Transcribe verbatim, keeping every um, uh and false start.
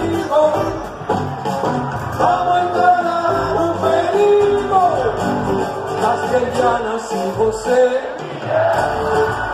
amigo, vamos a encarar o perigo das que já nasci você.